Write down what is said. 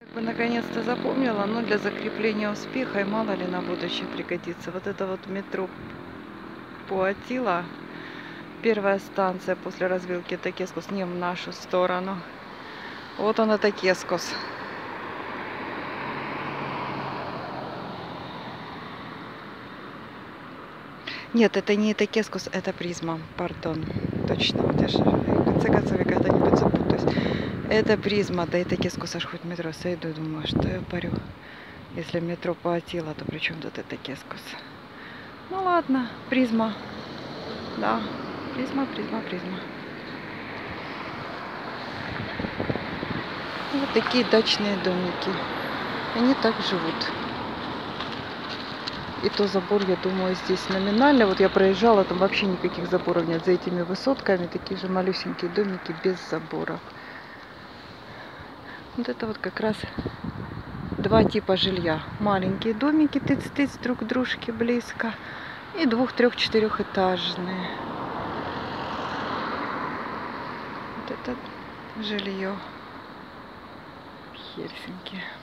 Наконец-то запомнила, но для закрепления успеха и мало ли на будущее пригодится. Вот это вот метро Пуатила, первая станция после развилки Такескус, не в нашу сторону. Вот он, это Такескус. Нет, это не Такескус, это Призма, пардон. Точно, вот я же в конце концов я когда-нибудь запутаюсь. Это Призма, да и Такескус, аж хоть в метро сойду, думаю, что я парю. Если метро Пуатила, то при чем тут это Такескус? Ну ладно, Призма. Да, Призма. Вот такие дачные домики. Они так живут. И то забор, я думаю, здесь номинально. Вот я проезжала, там вообще никаких заборов нет. За этими высотками такие же малюсенькие домики без заборов. Вот это вот как раз два типа жилья. Маленькие домики, тыц-тыц друг к дружке близко. И 2-, 3-, 4-этажные. Вот это жилье в Хельсинки.